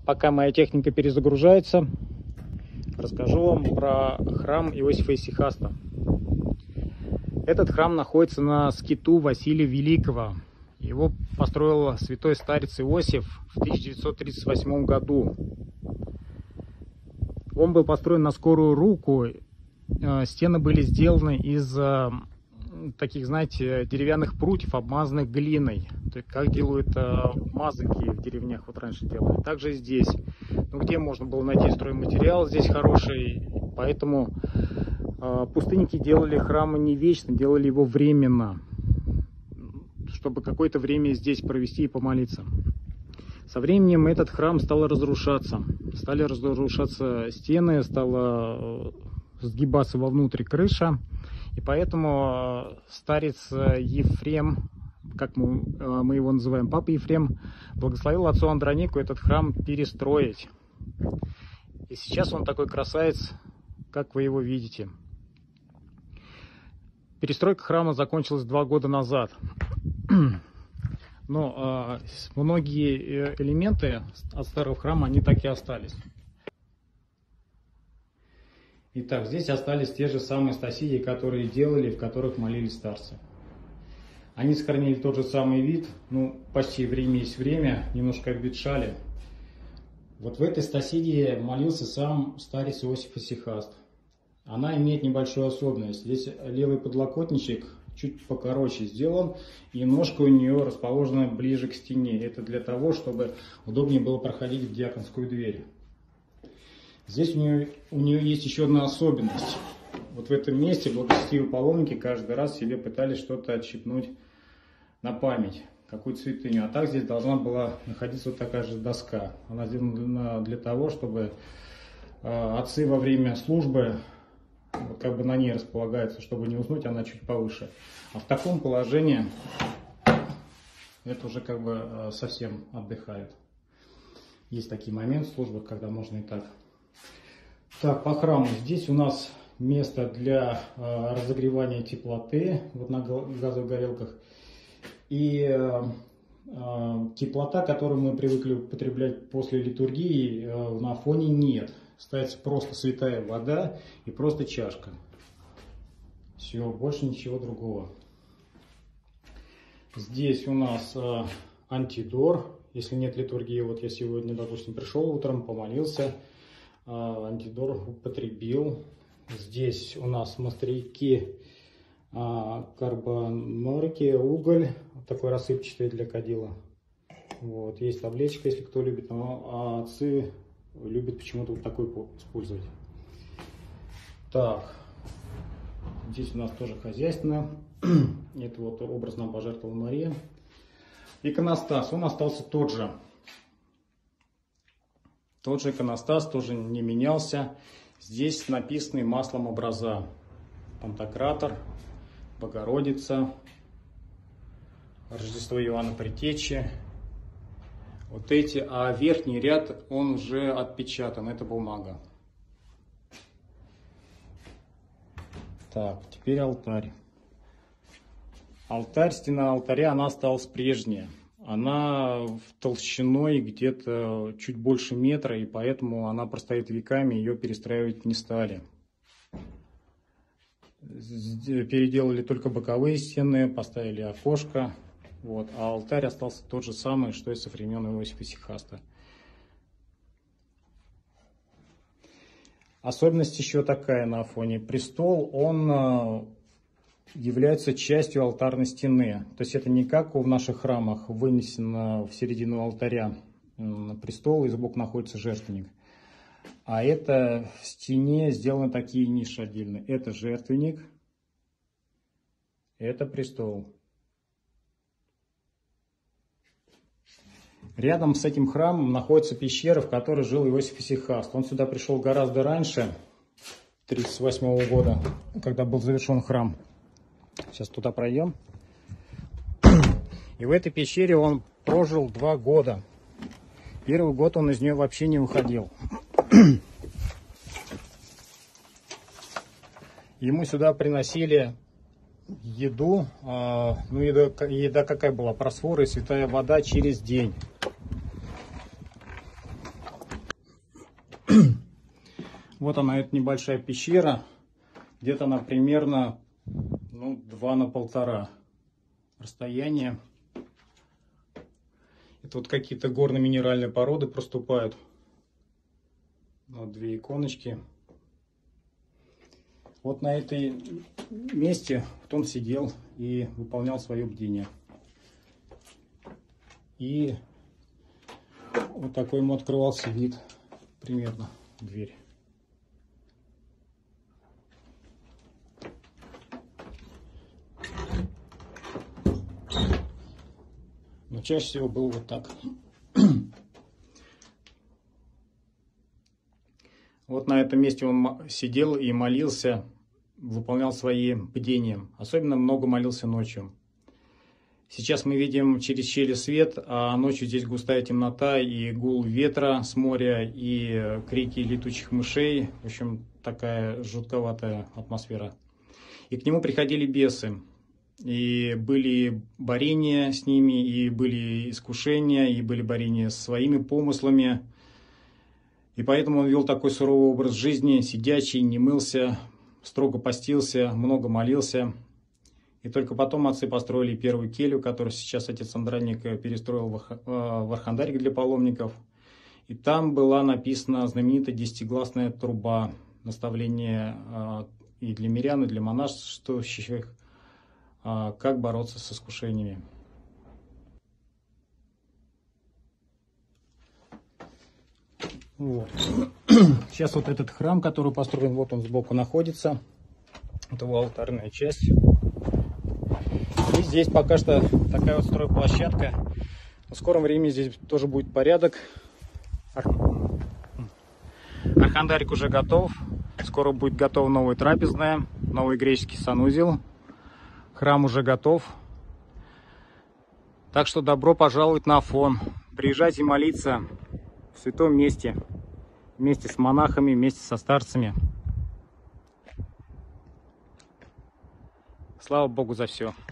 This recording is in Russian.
Пока моя техника перезагружается, расскажу вам про храм Иосифа Исихаста. Этот храм находится на скиту Василия Великого. Его построил святой старец Иосиф в 1938 году. Он был построен на скорую руку. Стены были сделаны из таких, знаете, деревянных прутьев, обмазанных глиной. То есть, как делают мазанки в деревнях, вот раньше делали. Также и здесь. Ну, где можно было найти стройматериал здесь хороший. Поэтому пустынники делали храмы не вечно, делали его временно, чтобы какое-то время здесь провести и помолиться. Со временем этот храм стал разрушаться. Стали разрушаться стены, стала сгибаться вовнутрь крыша. И поэтому старец Ефрем, как мы его называем, папа Ефрем, благословил отцу Андронику этот храм перестроить. И сейчас он такой красавец, как вы его видите. Перестройка храма закончилась 2 года назад. Но многие элементы от старого храма, они так и остались. Итак, здесь остались те же самые стасиди, которые делали, в которых молились старцы. Они сохранили тот же самый вид, ну, почти время есть время, немножко обветшали. Вот в этой стасиде молился сам старец Иосиф Исихаст. Она имеет небольшую особенность. Здесь левый подлокотничек чуть покороче сделан, и ножка у нее расположена ближе к стене. Это для того, чтобы удобнее было проходить в диаконскую дверь. Здесь у нее есть еще одна особенность. Вот в этом месте благочестивые паломники каждый раз себе пытались что-то отщипнуть на память, какую-то святыню. А так здесь должна была находиться вот такая же доска. Она сделана для того, чтобы отцы во время службы вот как бы на ней располагаются, чтобы не уснуть, она чуть повыше. А в таком положении это уже как бы совсем отдыхает. Есть такие моменты в службах, когда можно и так. Так, по храму. Здесь у нас место для разогревания теплоты вот на газовых горелках. И теплота, которую мы привыкли употреблять после литургии, на Афоне нет. Ставится просто святая вода и просто чашка. Все, больше ничего другого. Здесь у нас антидор. Если нет литургии, вот я сегодня, допустим, пришел утром, помолился, антидор употребил. Здесь у нас мастерки, карбонорки, уголь, вот такой рассыпчатый для кадила. Вот, есть таблеточка, если кто любит, но отцы любят почему-то вот такой использовать. Так, здесь у нас тоже хозяйственно. Это вот образ нам пожертвовала Мария. Иконостас, он остался тот же. Тот же иконостас, тоже не менялся. Здесь написаны маслом образа. Пантократор, Богородица, Рождество Иоанна Предтечи. Вот эти, а верхний ряд, он уже отпечатан, это бумага. Так, теперь алтарь. Алтарь, стена алтаря, она осталась прежняя. Она в толщиной где-то чуть больше метра, и поэтому она простоит веками, ее перестраивать не стали. Переделали только боковые стены, поставили окошко. Вот, а алтарь остался тот же самый, что и со времен Иосифа Исихаста. Особенность еще такая на Афоне. Престол, он является частью алтарной стены. То есть это не как в наших храмах вынесено в середину алтаря престол, и сбоку находится жертвенник. А это в стене сделаны такие ниши отдельно. Это жертвенник, это престол. Рядом с этим храмом находится пещера, в которой жил Иосиф Исихаст. Он сюда пришел гораздо раньше, 1938 года, когда был завершен храм. Сейчас туда пройдем. И в этой пещере он прожил 2 года. Первый год он из нее вообще не выходил. Ему сюда приносили еду. Ну, еда какая была? Просфоры и святая вода через день. Вот она, это небольшая пещера. Где-то она примерно 2 на 1,5 расстояние. Это вот какие-то горно-минеральные породы проступают. Вот 2 иконочки. Вот на этой месте вот он сидел и выполнял свое бдение. И вот такой ему открывался вид, примерно, дверь. Но чаще всего было вот так. Вот на этом месте он сидел и молился, выполнял свои бдения. Особенно много молился ночью. Сейчас мы видим через щели свет, а ночью здесь густая темнота и гул ветра с моря, и крики летучих мышей. В общем, такая жутковатая атмосфера. И к нему приходили бесы. И были борения с ними, и были искушения, и были борения с своими помыслами. И поэтому он вел такой суровый образ жизни, сидячий, не мылся, строго постился, много молился. И только потом отцы построили первую келью, которую сейчас отец Андроник перестроил в Архандарик для паломников. И там была написана знаменитая 10-гласная труба, наставление и для мирян, и для монашествующих, как бороться с искушениями. Вот. Сейчас вот этот храм, который построен, вот он сбоку находится. Это его алтарная часть. И здесь пока что такая вот стройплощадка. В скором времени здесь тоже будет порядок. Архандарик уже готов. Скоро будет готова новая трапезная, новый греческий санузел. Храм уже готов. Так что добро пожаловать на Афон. Приезжайте молиться в святом месте. Вместе с монахами, вместе со старцами. Слава Богу за все.